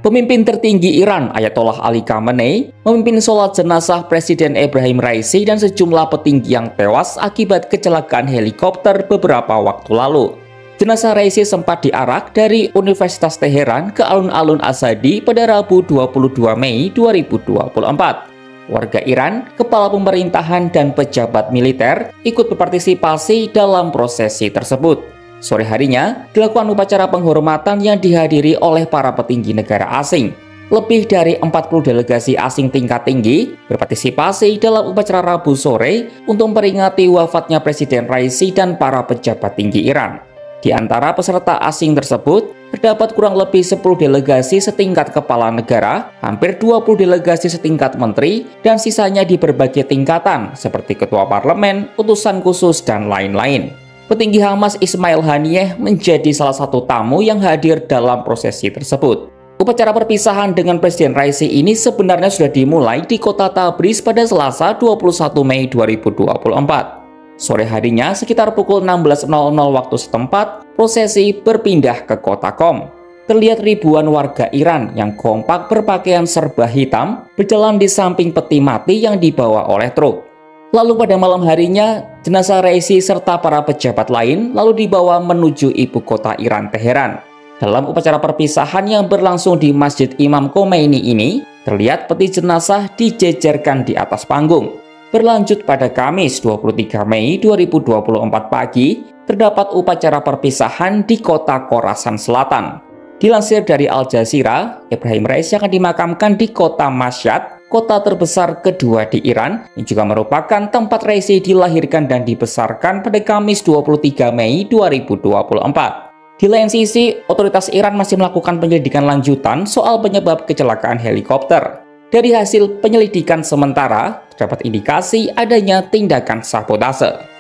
Pemimpin tertinggi Iran, Ayatollah Ali Khamenei, memimpin sholat jenazah Presiden Ebrahim Raisi dan sejumlah petinggi yang tewas akibat kecelakaan helikopter beberapa waktu lalu. Jenazah Raisi sempat diarak dari Universitas Teheran ke alun-alun Azadi pada Rabu 22 Mei 2024. Warga Iran, kepala pemerintahan, dan pejabat militer ikut berpartisipasi dalam prosesi tersebut. Sore harinya, dilakukan upacara penghormatan yang dihadiri oleh para petinggi negara asing. Lebih dari 40 delegasi asing tingkat tinggi berpartisipasi dalam upacara Rabu sore untuk memperingati wafatnya Presiden Raisi dan para pejabat tinggi Iran. Di antara peserta asing tersebut, terdapat kurang lebih 10 delegasi setingkat kepala negara, hampir 20 delegasi setingkat menteri, dan sisanya di berbagai tingkatan seperti ketua parlemen, utusan khusus, dan lain-lain. Petinggi Hamas Ismail Haniyeh menjadi salah satu tamu yang hadir dalam prosesi tersebut. Upacara perpisahan dengan Presiden Raisi ini sebenarnya sudah dimulai di kota Tabriz pada Selasa 21 Mei 2024. Sore harinya sekitar pukul 16.00 waktu setempat, prosesi berpindah ke kota Qom. Terlihat ribuan warga Iran yang kompak berpakaian serba hitam berjalan di samping peti mati yang dibawa oleh truk. Lalu pada malam harinya, jenazah Raisi serta para pejabat lain lalu dibawa menuju ibu kota Iran, Teheran. Dalam upacara perpisahan yang berlangsung di Masjid Imam Khomeini ini, terlihat peti jenazah dijejerkan di atas panggung. Berlanjut pada Kamis 23 Mei 2024 pagi, terdapat upacara perpisahan di kota Khorasan Selatan. Dilansir dari Al Jazeera, Ebrahim Raisi akan dimakamkan di kota Mashhad, kota terbesar kedua di Iran, yang juga merupakan tempat Raisi dilahirkan dan dibesarkan pada Kamis 23 Mei 2024. Di lain sisi, otoritas Iran masih melakukan penyelidikan lanjutan soal penyebab kecelakaan helikopter. Dari hasil penyelidikan sementara, terdapat indikasi adanya tindakan sabotase.